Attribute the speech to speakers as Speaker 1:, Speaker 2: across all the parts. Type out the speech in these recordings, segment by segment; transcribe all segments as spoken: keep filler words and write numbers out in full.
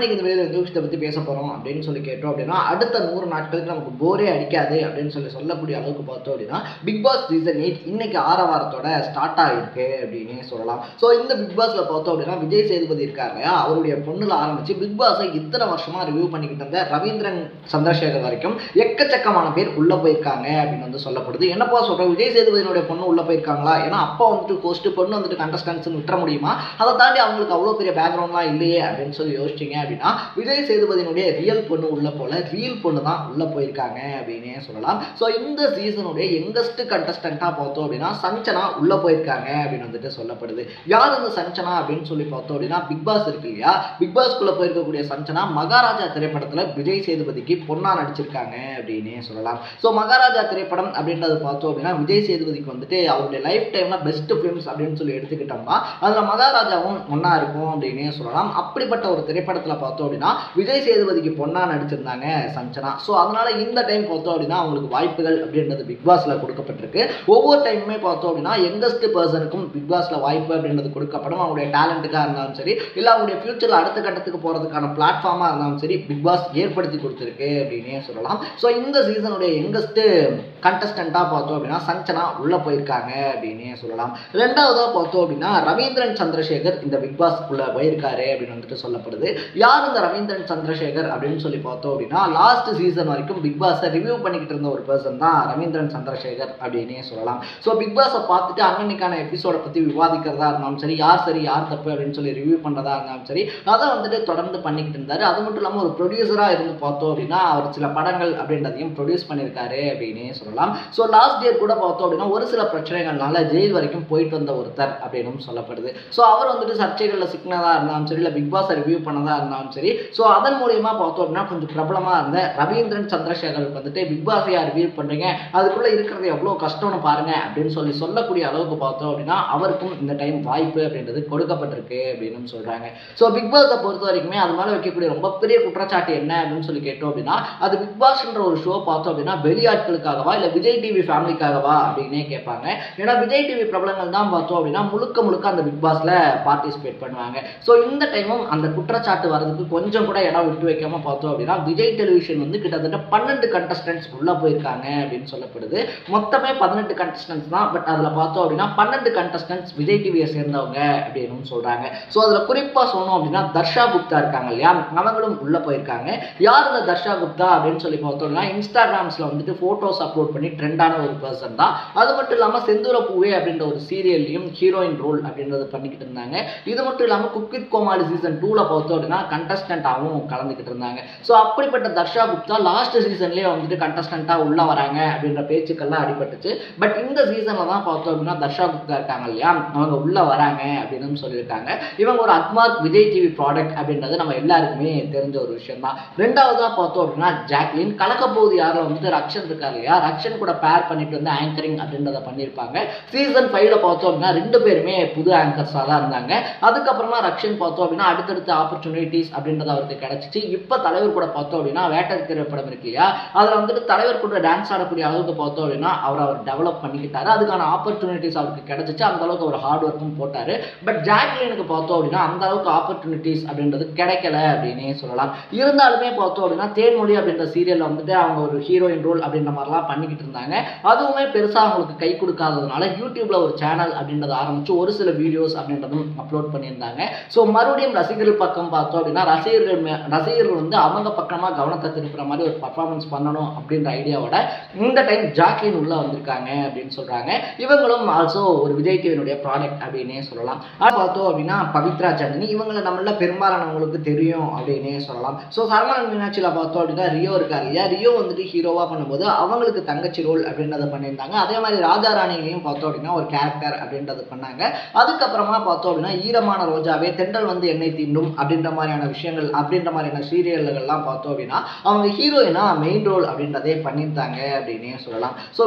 Speaker 1: இன்னைக்கு இந்த வீடியோல எந்த விஷயத்தை பற்றி பேச போகிறோம் அப்படின்னு சொல்லி கேட்டோம் அப்படின்னா, அடுத்த நூறு நாட்களுக்கு நமக்கு போரே அடிக்காது அப்படின்னு சொல்லி சொல்லக்கூடிய அளவுக்கு பார்த்தோம் அப்படின்னா, பிக் பாஸ் சீசன் எயிட் இன்னைக்கு ஆறாம் வாரத்தோட ஸ்டார்ட் ஆகிருக்கு அப்படின்னே சொல்லலாம். ஸோ இந்த பிக் பாஸ்ல பார்த்தோம் அப்படின்னா, விஜய் சேதுபதி இருக்காரு இல்லையா, அவருடைய பொண்ணுல ஆரம்பிச்சு பிக் பாஸை இத்தனை வருஷமா ரிவ்யூ பண்ணிக்கிட்டு இருந்த ரவீந்திரன் சந்திரசேகர் வரைக்கும் எக்கச்சக்கமான பேர் உள்ள போயிருக்காங்க அப்படின்னு வந்து சொல்லப்படுது. என்னப்பா சொல்ற, விஜய் சேதுபதியினுடைய பொண்ணு உள்ள போயிருக்காங்களா? ஏன்னா அப்பா வந்துட்டு ஹோஸ்ட், பொண்ணு வந்துட்டு கண்டஸ்டன்ஸ் விட்டுற முடியுமா? அதை தாண்டி அவங்களுக்கு அவ்வளோ பெரிய பேக்ரவுண்ட்லாம் இல்லையே அப்படின்னு சொல்லி யோசிச்சிங்க அப்படின்னா, விஜய் சேதுபதியினுடைய ரியல் பொண்ணு உள்ள போல ரியல் பொண்ணு தான் உள்ள போயிருக்காங்க அப்படின்னே சொல்லலாம். ஸோ இந்த சீசனுடைய யங்கஸ்ட் கண்டஸ்டன்ட்டாக பார்த்தோம் அப்படின்னா சஞ்சனா உள்ள போயிருக்காங்க அப்படின்னு வந்துட்டு சொல்லப்படுது. யார் அந்த சஞ்சனா அப்படின்னு சொல்லி பார்த்தோம் அப்படின்னா, பிக் பாஸ் இருக்கு இல்லையா, பிக் பாஸ்க்குள்ள போயிருக்கக்கூடிய சஞ்சனா மகாராஜா திரைப்படத்தில் விஜய் சேதுபதிக்கு பொண்ணா நடிச்சிருக்காங்க அப்படின்னே சொல்லலாம். ஸோ மகாராஜா திரைப்படம் அப்படின்றது பார்த்தோம் அப்படின்னா, விஜய் சேதுபதிக்கு வந்துட்டு அவருடைய லைஃப் டைம்ல பெஸ்ட் ஃபிலிம்ஸ் அப்படின்னு சொல்லி எடுத்துக்கிட்டோம்னா அதில் மகாராஜாவும் ஒன்னா இருக்கும் அப்படின்னே சொல்லலாம். அப்படிப்பட்ட ஒரு திரைப்படத்தில் பார்த்தோம் அப்படின்னா விஜய் சேதுபதிக்கு பொண்ணா நடிச்சிருந்தாங்க சஞ்சனா. ஸோ அதனால இந்த டைம் பார்த்தோம் அப்படின்னா அவங்களுக்கு வாய்ப்புகள் அப்படின்றது பிக் பாஸ்ல கொடுக்கப்பட்டிருக்கு. ஒவ்வொரு டைமுமே பார்த்தோம் அப்படின்னா யங்கஸ்ட் பர்சனுக்கும் பிக் பாஸ்ல வாய்ப்பு அப்படின்றது கொடுக்கப்படும். அவங்களுடைய டேலண்ட்டுக்காக இருந்தாலும் சரி, இல்லை அவங்களுடைய ஃபியூச்சர்ல அடுத்த கட்டத்துக்கு போறதுக்கான பிளாட்ஃபார்மா இருந்தாலும் சரி, பிக் பாஸ் ஏற்படுத்தி கொடுத்துருக்கு அப்படின்னே சொல்லலாம். ஸோ இந்த சீசனுடைய யங்கஸ்ட் கண்டஸ்டண்டா பார்த்தோம் அப்படின்னா சஞ்சனா உள்ள போயிருக்காங்க அப்படின்னே சொல்லலாம். ரெண்டாவதா பார்த்தோம் அப்படின்னா ரவீந்திரன் சந்திரசேகர் இந்த பிக் பாஸ்க்குள்ள போயிருக்காரு அப்படின்னு வந்துட்டு சொல்லப்படுது. யார் இந்த ரவீந்திரன் சந்திரசேகர் அப்படின்னு சொல்லி பார்த்தோம் அப்படின்னா, லாஸ்ட் சீசன் வரைக்கும் பிக் பாஸை ரிவ்யூ பண்ணிக்கிட்டு இருந்த ஒரு பர்சன் தான் ரவீந்திரன் சந்திரசேகர் அப்படின்னே சொல்லலாம். ஸோ பிக் பாஸை பார்த்துட்டு அன்னன்னைக்கான எபிசோட பற்றி விவாதிக்கிறதா இருந்தாலும் சரி, யார் சரி யார் தப்பு அப்படின்னு சொல்லி ரிவ்யூ பண்ணுறதா இருந்தாலும் சரி, அதை வந்துட்டு தொடர்ந்து பண்ணிக்கிட்டு இருந்தார். அது மட்டும் இல்லாமல் ஒரு ப்ரொடியூசராக இருந்து பார்த்தோம் அப்படின்னா அவர் சில படங்கள் அப்படின்றதையும் ப்ரொடியூஸ் பண்ணியிருக்காரு அப்படின்னே சொல்லலாம். ஸோ லாஸ்ட் இயர் கூட பார்த்தோம் அப்படின்னா ஒரு சில பிரச்சனைகள்னால ஜெயில் வரைக்கும் போயிட்டு வந்த ஒருத்தர் அப்படின்னு சொல்லப்படுது. ஸோ அவர் வந்துட்டு சர்ச்சைகளில் சிக்கினதாக இருந்தாலும் சரி, இல்லை பிக் பாஸை ரிவ்யூ பண்ணதாக இருந்தாலும் சரி, ஸோ அதன் மூலியமாக பார்த்தோம் அப்படின்னா கொஞ்சம் பிரபலமாக இருந்த ரவீந்திரன் சந்திரசேகருக்கு வந்துட்டு பிக் பாஸையா ரிவ்யூ பண்ணுறீங்க, அதுக்குள்ளே இருக்கிறது எவ்வளோ கஷ்டம்னு பாருங்க அப்படின்னு சொல்லி சொல்லக்கூடிய அளவுக்கு பார்த்தோம் அப்படின்னா அவருக்கும் இந்த டைம் வாய்ப்பு அப்படின்றது கொடுக்கப்பட்டிருக்கு அப்படின்னு சொல்கிறாங்க. ஸோ பிக் பாஸை பொறுத்த வரைக்குமே அது மேலே வைக்கக்கூடிய ரொம்ப பெரிய குற்றச்சாட்டு என்ன அப்படின்னு சொல்லி கேட்டோம் அப்படின்னா, அது பிக் பாஸ்ன்ற ஒரு ஷோ பார்த்தோம் அப்படின்னா வெளியாட்களுக்காகவா இல்லை விஜய் டிவி ஃபேமிலிக்காகவா அப்படின்னே கேட்பாங்க. ஏன்னா விஜய் டிவி பிரபலங்கள் தான் பார்த்தோம் அப்படின்னா முழுக்க முழுக்க அந்த பிக் பாஸ்ல பார்ட்டிசிபேட் பண்ணுவாங்க. ஸோ இந்த டைமும் அந்த குற்றச்சாட்டு வரதுக்கு கொஞ்சம் கூட இடம் விட்டு வைக்காம பார்த்தோம் அப்படின்னா விஜய் டெலிவிஷன் வந்து கிட்டத்தட்ட பன்னெண்டு கண்டஸ்டன்ஸ் உள்ள போயிருக்காங்க அப்படின்னு சொல்லப்படுது. மொத்தமே பதினெட்டு கண்டஸ்டன்ஸ் தான். பட் அதில் பார்த்தோம் அப்படின்னா பன்னெண்டு கண்டஸ்டன்ஸ் விஜய் டிவியை சேர்ந்தவங்க அப்படின்னு சொல்றாங்க. ஸோ அதில் குறிப்பாக சொன்னோம் அப்படின்னா தர்ஷா குப்தா இருக்காங்க இல்லையா, அவங்களும் உள்ள போயிருக்காங்க. யார் இந்த தர்ஷா குப்தா அப்படின்னு சொல்லி பார்த்தோம்னா இன்ஸ்டாகிராம்ஸ்ல வந்துட்டு போட்டோஸ் அப்லோட் பண்ணி ட்ரெண்டான ஒரு பர்சன் தான். அது மட்டும் இல்லாமல் செந்தூர பூவே அப்படின்ற ஒரு சீரியல்லையும் ஹீரோயின் ரோல் அப்படின்றது பண்ணிக்கிட்டு இருந்தாங்க. இது மட்டும் இல்லாமல் குக் வித் கோமாளி சீசன் டூல பார்த்தோம் அப்படின்னா கண்டஸ்டன்டாகவும் கலந்துக்கிட்டு இருந்தாங்க. ஸோ அப்படிப்பட்ட தர்ஷா குப்தா லாஸ்ட் சீசன்லேயே வந்துட்டு கண்டஸ்டன்ட்டாக உள்ள வராங்க அப்படின்ற பேச்சுக்கள்லாம் அடிபட்டுச்சு. பட் இந்த சீசனில் தான் பார்த்தோம் அப்படின்னா தர்ஷா குப்தா இருக்காங்க இல்லையா, அவங்க உள்ள வராங்க அப்படின்னு சொல்லியிருக்காங்க. இவங்க ஒரு அக்மார்க் விஜய் டிவி ப்ராடக்ட் அப்படின்றது நம்ம எல்லாருக்குமே தெரிஞ்ச ஒரு விஷயம் தான். ரெண்டாவதாக பார்த்தோம் அப்படின்னா ஜாக்லின் கலக்கப்போது யாரும் வந்துட்டு ரக்ஷன் இருக்கா இல்லையா, ரக்ஷன் கூட பேர் பண்ணிட்டு வந்து ஆங்கரிங் அப்படின்றத பண்ணியிருப்பாங்க. சீசன் ஃபைவ்ல பார்த்தோம் அப்படின்னா ரெண்டு பேருமே புது ஆங்கர்ஸாக தான் இருந்தாங்க. அதுக்கப்புறமா ரக்ஷன் பார்த்தோம் அப்படின்னா அடுத்தடுத்த ஆப்பர்ச்சுனிட்டிஸ் அப்படின்றது அவருக்கு கிடைச்சிச்சு. இப்போ தலைவர் கூட பார்த்தோம் அப்படின்னா வேட்டர் திரைப்படம் இருக்கு இல்லையா, அதில் வந்துட்டு தலைவர் கூட டான்ஸ் ஆடக்கூடிய அளவுக்கு பார்த்தோம் அப்படின்னா அவர் அவர் டெவலப் பண்ணிக்கிட்டாரு. அதுக்கான ஆப்பர்ச்சுனிட்டிஸ் அவருக்கு கிடைச்சிச்சு. அந்த அளவுக்கு அவர் ஹார்ட் ஒர்க்கும் போட்டார். பட் ஜாக்லினுக்கு பார்த்தோம் அப்படின்னா அந்த அளவுக்கு ஆப்பர்ச்சுனிட்டிஸ் அப்படின்றது கிடைக்கல அப்படின்னே சொல்லலாம். இருந்தாலுமே பார்த்தோம் அப்படின்னா தேன்மொழி அப்படின்ற சீரியல் வந்துட்டு அவங்க ஒரு ஹீரோயின் ரோல் அப்படின்ற மாதிரிலாம் பண்ணிக்கிட்டு இருந்தாங்க. அதுவுமே பெருசாக அவங்களுக்கு கை கொடுக்காததுனால யூடியூப்ல ஒரு சேனல் அப்படின்றத ஆரம்பிச்சு ஒரு சில வீடியோஸ் அப்படின்றதும் அப்லோட் பண்ணியிருந்தாங்க. ஸோ மறுபடியும் ரசிகர்கள் பக்கம் பார்த்தோம் அப்படின்னா ரசிகர்கள் ரசிகர்கள் வந்து அவங்க பக்கமாக கவனத்தை திருப்புற மாதிரி ஒரு பர்ஃபார்மன்ஸ் பண்ணணும் அப்படின்ற ஐடியாவோட இந்த டைம் ஜாக்லின் உள்ள வந்திருக்காங்க அப்படின்னு சொல்றாங்க. இவங்களும் ஆல்சோ ஒரு விஜய் டிவியினுடைய ப்ராடக்ட் அப்படின்னே சொல்லலாம். அது பார்த்தோம் அப்படின்னா பவித்ரா ஜனனி, இவங்களை நம்மள பெரும்பாலானவங்களுக்கு தெரியும் அப்படின்னே சொல்லலாம். ஸோ சரவணன் மீனாட்சியில் பார்த்தோம் அப்படின்னா ரியோ இருக்காரு இல்லையா, ரியோ வந்துட்டு ஹீரோவா பண்ணும்போது அவங்களுக்கு தங்கச்சி ரோல் அப்படின்றத பண்ணியிருந்தாங்க. அதே மாதிரி ராஜா ராணிலையும் பார்த்தோம் அப்படின்னா ஒரு கேரக்டர் அப்படின்றது பண்ணாங்க. அதுக்கப்புறமா பார்த்தோம் அப்படின்னா ஈரமான ரோஜாவே, தென்றல் வந்து எண்ணெய் தீண்டும் அப்படின்ற மாதிரியான விஷயங்கள் அப்படின்ற மாதிரியான சீரியல்கள்லாம் பார்த்தோம் அப்படின்னா அவங்க ஹீரோயினா மெயின் ரோல் அப்படின்றதே பண்ணியிருந்தாங்க அப்படின்னே சொல்லலாம். ஸோ விஜய் டிவி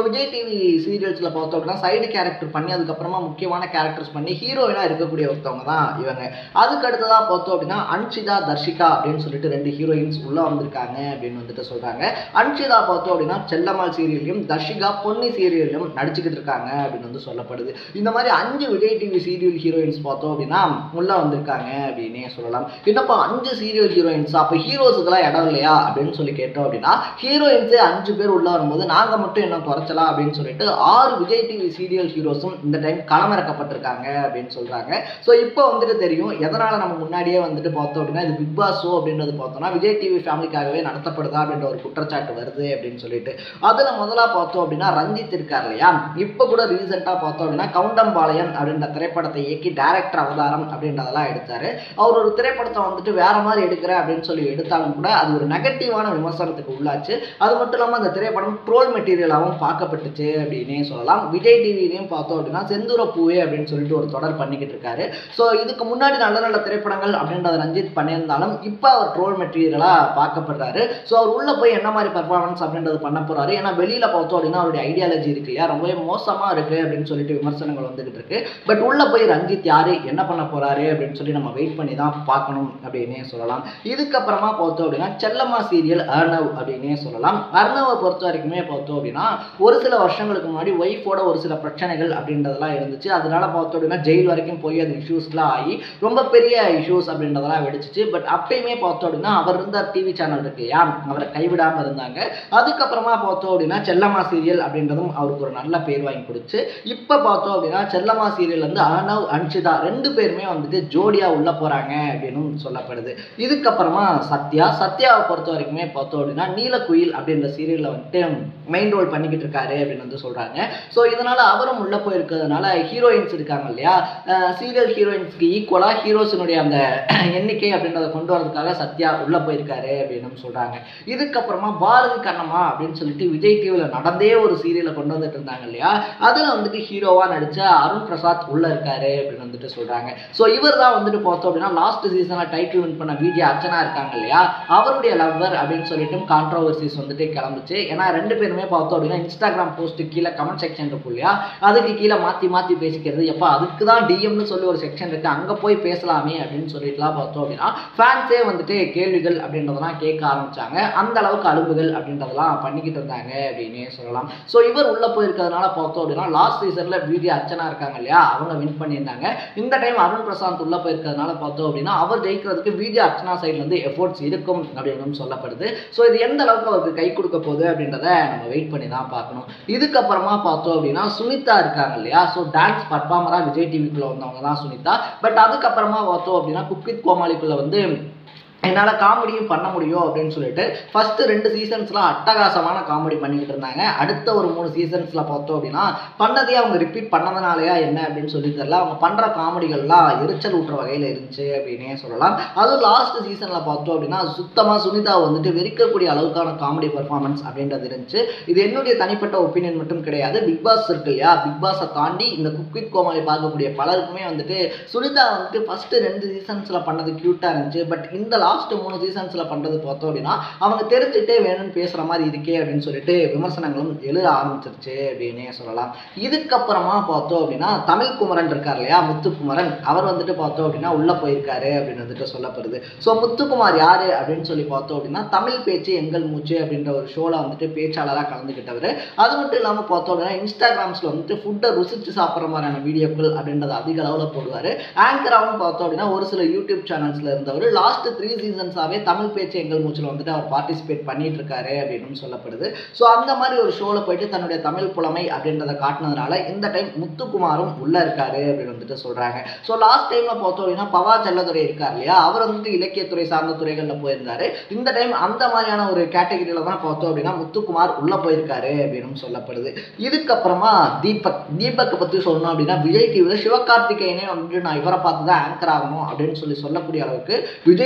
Speaker 1: டிவி சீரியல்ஸ்ல பார்த்தோம் அப்படின்னா சைடு கேரக்டர் பண்ணி அதுக்கப்புறமா முக்கியமான கேரக்டர்ஸ் பண்ணி ஹீரோயினா இருக்கக்கூடிய ஒருத்தவங்க தான் இவங்க. அதுக்கு அடுத்ததா பார்த்தோம் அப்படின்னா அன்ஷிதா தர்ஷிகா அப்படின்னு சொல்லிட்டு ரெண்டு ஹீரோயின்ஸ் உள்ள வந்திருக்காங்க அப்படின்னு வந்துட்டு சொல்றாங்க. அன்ஷிதா பார்த்தோம் அப்படின்னா செல்லம்மாள் சீரியல்லையும் தர்ஷிகா பொன்னி சீரியல்லையும் நடிச்சுக்கிட்டு இருக்காங்க அப்படின்னு வந்து சொல்லப்படுது. இந்த மாதிரி அஞ்சு விஜய் டிவி சீரியல் ஹீரோயின்ஸ் பார்த்தோம் அப்படின்னா உள்ள வந்திருக்காங்க அப்படின்னே சொல்லலாம். என்னப்பா அஞ்சு சீரியல் ஹீரோயின்ஸ், அப்ப ஹீரோஸுக்கெல்லாம் இடம் இல்லையா அப்படின்னு சொல்லி கேட்டோம் அப்படின்னா ஹீரோயின்ஸே அஞ்சு பேர் உள்ள வரும்போது நாங்க மட்டும் என்ன குறைச்சலாம் அப்படின்னு சொல்லிட்டு ஆறு விஜய் டிவி சீரியல் ஹீரோஸும் இந்த டைம் களமிறக்கப்பட்டிருக்காங்க அப்படின்னு சொல்றாங்க. ஸோ இப்போ வந்துட்டு தெரியும் எதனால நம்ம முன்னாடியே வந்துட்டு பார்த்தோம் அப்படின்னா இது பிக் பாஸ் ஷோ அப்படின்றது பார்த்தோம்னா விஜய் டிவி ஃபேமிலிக்காகவே நடத்தப்படுதா அப்படின்ற ஒரு குற்றச்சாட்டு வருது அப்படின்னு சொல்லிட்டு அதுல முதலா பார்த்தோம் அப்படின்னா ரஞ்சித் இருக்கார் இல்லையா, இப்போ கூட ரீசெண்டா பார்த்தோம் அப்படின்னா கவுண்டம்பாளையம் அப்படின்ற திரைப்படத்தை இயக்கி டைரக்டர் அவதாரம் அப்படின்றதெல்லாம் எடுத்தாரு. அவர் ஒரு திரைப்படத்தை வந்துட்டு வேற மாதிரி எடுக்கிறேன் அப்படின்னு சொல்லி எடுத்தாலும் கூட அது ஒரு நெகட்டிவான விமர்சனத்துக்கு உள்ளாச்சு. அது மட்டும் இல்லாமல் அந்த திரைப்படம் ட்ரோல் மெட்டீரியலாகவும் பார்க்கப்பட்டுச்சு அப்படின்னே சொல்லலாம். விஜய் டிவிலையும் பார்த்தோம் அப்படின்னா செந்தூர பூவே அப்படின்னு சொல்லிட்டு ஒரு தொடர் பண்ணிக்கிட்டு இருக்காரு. ஸோ இதுக்கு முன்னாடி நல்ல நல்ல திரைப்படங்கள் அப்படின்றத ரஞ்சித் பண்ணியிருந்தாலும் இப்போ அவர் ட்ரோல் மெட்டீரியலாக பார்க்கப்படுறாரு. ஸோ அவர் உள்ள போய் என்ன மாதிரி பர்ஃபார்மன்ஸ் அப்படின்றது பண்ண போறாரு. ஏன்னா வெளியில பார்த்தோம் அப்படின்னா அவருடைய ஐடியாலஜி இருக்கு இல்லையா, ரொம்பவே மோசமா இருக்கு அப்படின்னு சொல்லிட்டு விமர்சனங்கள் வந்துகிட்டு இருக்கு. பட் உள்ள போய் ரஞ்சித் யாரு என்ன பண்ண போறாரு அப்படின்னு சொல்லி நம்ம வெயிட் பண்ணி தான் பார்க்கணும் அப்படின்னே சொல்லலாம். இதுக்கப்புறமா பார்த்தோம் அப்படின்னா செல்லம்மா சீரியல் அர்ணவ் அப்படின்னே சொல்லலாம். அர்ணவை பொறுத்த வரைக்குமே பார்த்தோம் அப்படின்னா ஒரு சில வருஷங்களுக்கு முன்னாடி ஒய்ஃபோட ஒரு சில பிரச்சனைகள் அப்படின்றதெல்லாம் இருந்துச்சு. அதனால பார்த்தோம் அப்படின்னா ஜெயில் வரைக்கும் போய் அது இஷ்யூஸ்லாம் ஆகி ரொம்ப பெரிய இஷ்யூஸ் அப்படின்றதெல்லாம் வெடிச்சிச்சு. பட் அப்பயுமே பார்த்தோம் அப்படின்னா அவர் இருந்த டிவி சேனல் இருக்கு இல்லையா, அவரை கைவிடாம இருந்தாங்க. அதுக்கப்புறமா பார்த்தோம் அப்படின்னா செல்லம்மா சீரியல் அப்படின்றதும் அவருக்கு ஒரு நல்ல பேர் வாங்கி கொடுத்து இப்போ பார்த்தோம் அப்படின்னா செல்லம்மா சீரியல் வந்து அர்ணவ் அன்ஷிதா ரெண்டு பேருமே வந்துட்டு ஜோடியா உள்ள போறாங்க அப்படின்னு சொல்லப்படுது. இதுக்கப்புறமா சத்யா சத்யாவை பொறுத்த வரைக்குமே பார்த்தோம் அப்படின்னா நீலக்குயில் அப்படின்ற சீரியல்ல வந்துட்டு மெயின் ரோல் பண்ணிக்கிட்டு இருக்காரு அப்படின்னு வந்து சொல்றாங்க. ஸோ இதனால அவரும் உள்ள போயிருக்கிறதுனால ஹீரோயின்ஸ் இருக்காங்க இல்லையா, சீரியல் ஹீரோயின்ஸ்க்கு ஈக்குவலா ஹீரோஸினுடைய அந்த எண்ணிக்கை அப்படின்றத கொண்டு வரதுக்காக சத்யா உள்ள போயிருக்காரு அப்படின்னு சொல்றாங்க. இதுக்கப்புறமா பாரதி கண்ணம்மா அப்படின்னு சொல்லிட்டு விஜய் டிவில நடந்தே ஒரு சீரியலை கொண்டு வந்துட்டு இருந்தாங்க இல்லையா, அதுல வந்துட்டு ஹீரோவா நடிச்ச அருண் பிரசாத் உள்ள இருக்காரு அப்படின்னு வந்துட்டு சொல்றாங்க. ஸோ இவர் தான் வந்துட்டு பார்த்தோம் அப்படின்னா லாஸ்ட் சீசன்ல டைட்டில் வின் பண்ண விஜய் அர்ச்சனா இருக்காங்க இல்லையா, அவருடைய லவ்வர் அப்படின்னு சொல்லிட்டு கான்ட்ரோவர்சிஸ் வந்துட்டு கிளம்புச்சு. ஏன்னா ரெண்டு பேருமே பார்த்தோம் அப்படின்னா இன்ஸ்டாகிராம் போஸ்ட் கீழே கமெண்ட் செக்ஷன் இருக்கும் இல்லையா, அதுக்கு கீழே மாத்தி மாத்தி பேசிக்கிறது, எப்ப அதுக்கு தான் டிஎம்னு சொல்லி ஒரு செக்ஷன் இருக்கு அங்க போய் பேசலாமே அப்படின்னு சொல்லிட்டுலாம் பார்த்தோம் அப்படின்னா ஃபேன்ஸே வந்துட்டு கேள்விகள் அப்படின்றதெல்லாம் கேட்க ஆரம்பிச்சாங்க. அந்த அளவுக்கு அலும்புகள் அப்படின்றதெல்லாம் பண்ணிக்கிட்டு இருந்தாங்க அப்படின்னே சொல்லலாம். ஸோ இவர் உள்ள போயிருக்கிறதுனால பார்த்தோம் அப்படின்னா லாஸ்ட் சீசன்ல விஜய் அர்ச்சனா இருக்காங்க இல்லையா, அவங்க வின் பண்ணியிருந்தாங்க. இந்த டைம் அருண் பிரசாந்த் உள்ள போயிருக்கிறதுனால பார்த்தோம் அப்படின்னா அவர் ஜெயிக்கிறதுக்கு விஜய் அர்ச்சனா சைட்ல இருந்து எஃபோர்ட்ஸ் இருக்கும் அப்படின்னு சொல்லப்படுது. ஸோ இது எந்த அளவுக்கு அவருக்கு கை கொடுக்க போகுது அப்படின்றத நம்ம வெயிட் பண்ணி தான் பார்க்கணும். இதுக்கப்புறமா பார்த்தோம் அப்படின்னா சுனிதா இருக்காங்க இல்லையா, ஸோ டான்ஸ் பர்ஃபார்மரா விஜய் டிவிக்குள்ள வந்தவங்க தான் சுனிதா. பட் அதுக்கப்புறமா பார்த்தோம் அப்படின்னா குக் வித் கோமாளிக்குள்ள வந்து என்னால் காமெடியும் பண்ண முடியும் அப்படின்னு சொல்லிட்டு ஃபர்ஸ்ட் ரெண்டு சீசன்ஸ்லாம் அட்டகாசமான காமெடி பண்ணிக்கிட்டு இருந்தாங்க. அடுத்த ஒரு மூணு சீசன்ஸ்ல பார்த்தோம் அப்படின்னா பண்ணதே அவங்க ரிப்பீட் பண்ணதுனாலயா என்ன அப்படின்னு சொல்லி தெரியல, அவங்க பண்ற காமெடிகள்லாம் எரிச்சல் ஊட்டுற வகையில் இருந்துச்சு அப்படின்னே சொல்லலாம். அதுவும் லாஸ்ட் சீசன்ல பார்த்தோம் அப்படின்னா சுத்தமாக சுனிதா வந்துட்டு வெறிக்கக்கூடிய அளவுக்கான காமெடி பர்ஃபார்மன்ஸ் அப்படின்றது இருந்துச்சு. இது என்னுடைய தனிப்பட்ட ஒப்பீனியன் மட்டும் கிடையாது, பிக் பாஸ் இருக்கு இல்லையா, பிக் பாஸை தாண்டி இந்த குக் வித் கோமாளி பார்க்கக்கூடிய பலருக்குமே வந்துட்டு சுனிதா வந்துட்டு ஃபர்ஸ்ட் ரெண்டு சீசன்ஸ்ல பண்ணது கியூட்டா இருந்துச்சு. பட் இந்த லாஸ்ட் மூணு சீசன்ஸ்ல பண்றது பார்த்தோம் அப்படின்னா அவங்க தெரிஞ்சுட்டே வேணும்னு பேசுற மாதிரி இருக்கே அப்படின்னு சொல்லிட்டு விமர்சனங்களும் எழுத ஆரம்பிச்சிருச்சு அப்படின்னே சொல்லலாம். இதுக்கப்புறமா பார்த்தோம் அப்படின்னா தமிழ் குமரன் இருக்கார் இல்லையா, முத்துக்குமரன், அவர் வந்துட்டு பார்த்தோம் அப்படின்னா உள்ள போயிருக்காரு அப்படின்னு வந்துட்டு சொல்லப்படுது. ஸோ முத்துக்குமார் யாரு அப்படின்னு சொல்லி பார்த்தோம் அப்படின்னா தமிழ் பேச்சு எங்கள் மூச்சு அப்படின்ற ஒரு ஷோல வந்துட்டு பேச்சாளராக கலந்துக்கிட்டவர். அது மட்டும் இல்லாமல் பார்த்தோம் அப்படின்னா இன்ஸ்டாகிராம்ஸ்ல வந்துட்டு ஃபுட்டை ருசிச்சு சாப்பிட்ற மாதிரியான வீடியோக்கள் அப்படின்றத அதிக அளவில் போடுவார். ஆங்கராகவும் பார்த்தோம் அப்படின்னா ஒரு சில யூடியூப் சேனல்ஸ்ல இருந்தவர் லாஸ்ட் த்ரீ சீசன்ஸாவே தமிழ் பேச்சு எங்கள் மூச்சில் வந்துட்டு அவர் பார்ட்டிசிபேட் பண்ணிட்டு இருக்காரு அப்படின்னு சொல்லப்படுது. ஸோ அந்த மாதிரி ஒரு ஷோல போயிட்டு தன்னுடைய தமிழ் புலமை அப்படின்றத காட்டினதுனால இந்த டைம் முத்துக்குமாரும் உள்ள இருக்காரு அப்படின்னு வந்துட்டு சொல்றாங்க. ஸோ லாஸ்ட் டைம்ல பார்த்தோம் அப்படின்னா பவா செல்லதுரை இருக்கார் இல்லையா, அவர் வந்துட்டு இலக்கியத்துறை சார்ந்த துறைகளில் போயிருந்தாரு. இந்த டைம் அந்த மாதிரியான ஒரு கேட்டகரியில தான் பார்த்தோம் அப்படின்னா முத்துக்குமார் உள்ள போயிருக்காரு அப்படின்னு சொல்லப்படுது. இதுக்கப்புறமா தீபக் தீபக் பத்தி சொல்லணும் அப்படின்னா விஜய் டிவியில் சிவகார்த்திகேயனே வந்துட்டு நான் இவரை பார்த்து தான் ஆங்கர் ஆகணும் அப்படின்னு சொல்லி சொல்லக்கூடிய அளவுக்கு விஜய் டிவியினுடைய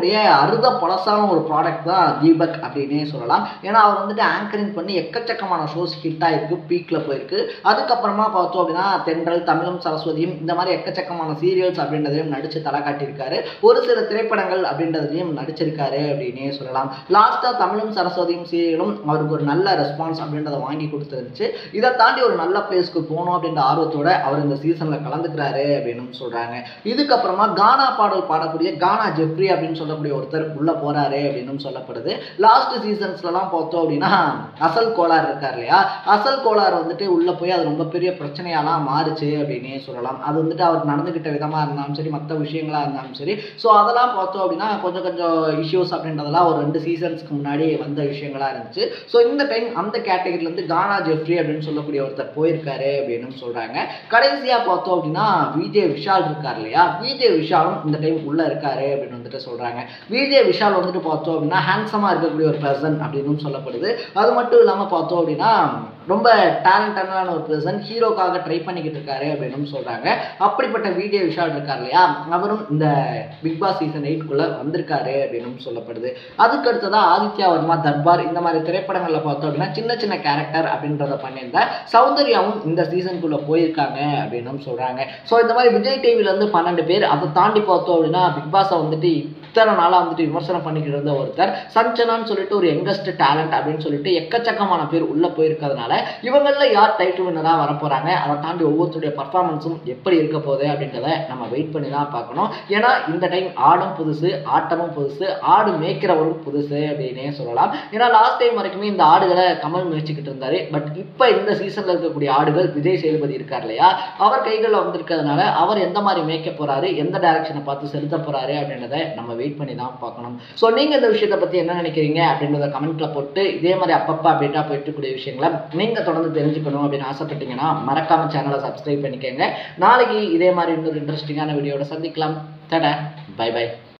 Speaker 1: டிவியினுடைய அறுத பழசான ஒரு ப்ராடக்ட் தான் தீபக் அப்படின்னே சொல்லலாம். ஏன்னா அவர் வந்துட்டு ஆங்கரிங் பண்ணி எக்கச்சக்கமான ஷோஸ் ஹிட் ஆயிருக்கு, பீக்கில் போயிருக்கு. அதுக்கப்புறமா பார்த்தோம் அப்படின்னா தென்றல், தமிழும் சரஸ்வதியும் இந்த மாதிரி எக்கச்சக்கமான சீரியல்ஸ் அப்படின்றதையும் நடிச்சு தலை காட்டியிருக்காரு. ஒரு சில திரைப்படங்கள் அப்படின்றதையும் நடிச்சிருக்காரு அப்படின்னே சொல்லலாம். லாஸ்ட்டாக தமிழும் சரஸ்வதியும் சீரியலும் அவருக்கு ஒரு நல்ல ரெஸ்பான்ஸ் அப்படின்றத வாங்கி கொடுத்துருந்துச்சு. இதை தாண்டி ஒரு நல்ல பிளேஸ்க்கு போகணும் அப்படின்ற ஆர்வத்தோட அவர் இந்த சீசனில் கலந்துக்கிறாரு அப்படின்னு சொல்கிறாங்க. இதுக்கப்புறமா கானா பாடல் பாடக்கூடிய கானா ஜெஃப்ரி அப்படின்னு சொல்லக்கூடிய ஒருத்தர் உள்ள போறாரு அப்படின்னு சொல்லப்படுது. லாஸ்ட் சீசன்ஸ்லாம் பார்த்தோம் அப்படின்னா அசல் கோளாறு இருக்கார் இல்லையா, அசல் கோளாறு வந்துட்டு உள்ள போய் அது ரொம்ப பெரிய பிரச்சனையாலாம் மாறுச்சு அப்படின்னே சொல்லலாம். அது வந்துட்டு அவர் நடந்துகிட்ட விதமா இருந்தாலும் சரி, மற்ற விஷயங்களா இருந்தாலும் சரி, ஸோ அதெல்லாம் பார்த்தோம் அப்படின்னா கொஞ்சம் கொஞ்சம் இஷ்யூஸ் அப்படின்றதெல்லாம் ஒரு ரெண்டு சீசன்ஸ்க்கு முன்னாடி வந்த விஷயங்களா இருந்துச்சு. ஸோ இந்த டைம் அந்த கேட்டகரியில இருந்து கானா ஜெஃப்ரி அப்படின்னு சொல்லக்கூடிய ஒருத்தர் போயிருக்காரு அப்படின்னு சொல்றாங்க. கடைசியா பார்த்தோம் அப்படின்னா விஜய் விஷால் இருக்கார் இல்லையா, விஜய் விஷாலும் இந்த டைம் உள்ள இருக்காரு அப்படின்னு வந்துட்டு சொல்றாங்க. விஜய் விஷால் வந்துட்டு பார்த்தோம் அப்படின்னா ஹேண்ட்ஸமா இருக்கக்கூடிய ஒரு பர்சன் அப்படின்னு சொல்லப்படுது. அது மட்டும் இல்லாம பார்த்தோம் அப்படின்னா ரொம்ப டேலண்டடான ஒரு பர்சன், ஹீரோக்காக ட்ரை பண்ணிக்கிட்டு இருக்காரு அப்படின்னு சொல்றாங்க. அப்படிப்பட்ட விஜய் விஷால் இருக்கார் இல்லையா, அவரும் இந்த பிக் பாஸ் சீசன் எயிட்குள்ள வந்திருக்காரு அப்படின்னு சொல்லப்படுது. அதுக்கு அடுத்ததான் ஆதித்யா வர்மா தர்பார் இந்த மாதிரி திரைப்படங்கள்ல பார்த்தோம் அப்படின்னா சின்ன சின்ன கேரக்டர் அப்படின்றத பண்ணியிருந்த சௌந்தர்யாவும் இந்த சீசனுக்குள்ள போயிருக்காங்க அப்படின்னு சொல்றாங்க. ஸோ இந்த மாதிரி விஜய் டிவில இருந்து பன்னெண்டு பேர், அதை தாண்டி பார்த்தோம் அப்படின்னா பிக் பாஸை வந்துட்டு இத்தனை நாளாக வந்துட்டு விமர்சனம் பண்ணிக்கிட்டு இருந்த ஒருத்தர் சஞ்சனான்னு சொல்லிட்டு ஒரு யங்கஸ்ட் டேலண்ட் அப்படின்னு சொல்லிட்டு எக்கச்சக்கமான பேர் உள்ள போயிருக்கிறதுனால இவங்களில் யார் டைட்டில் வின்னராக வரப்போறாங்க, அதை தாண்டி ஒவ்வொருத்தருடைய பர்ஃபார்மன்ஸும் எப்படி இருக்க போகுது அப்படின்றத நம்ம வெயிட் பண்ணி தான் பார்க்கணும். ஏன்னா இந்த டைம் ஆடும் புதுசு, ஆட்டமும் புதுசு, ஆடு மேய்க்கிறவரும் புதுசு அப்படின்னே சொல்லலாம். ஏன்னா லாஸ்ட் டைம் வரைக்குமே இந்த ஆடுகளை கமல் மேய்ச்சிக்கிட்டு இருந்தாரு. பட் இப்போ இந்த சீசன்ல இருக்கக்கூடிய ஆடுகள் விஜய் சேதுபதி இருக்கார் இல்லையா, அவர் கைகளில் வந்திருக்கிறதுனால அவர் எந்த மாதிரி மேய்க்க போறாரு, எந்த டைரக்ஷனை பார்த்து செலுத்த போறாரு அப்படின்றத நம்ம வெயிட் பண்ணி தான் பார்க்கணும். ஸோ நீங்க இந்த விஷயத்தை பத்தி என்ன நினைக்கிறீங்க அப்படின்றத கமெண்ட்ல போட்டு இதே மாதிரி அப்பப்போ அப்டேட்டா போயிட்டு இருக்கக்கூடிய விஷயங்களை நீங்க தொடர்ந்து தெரிஞ்சுக்கணும் அப்படின்னு ஆசைப்பட்டீங்கன்னா மறக்காம சேனலை சப்ஸ்கிரைப் பண்ணிக்கோங்க. நாளைக்கு இதே மாதிரி இன்னொரு இன்ட்ரெஸ்டிங்கான வீடியோட சந்திக்கலாம். டடா, பை பை.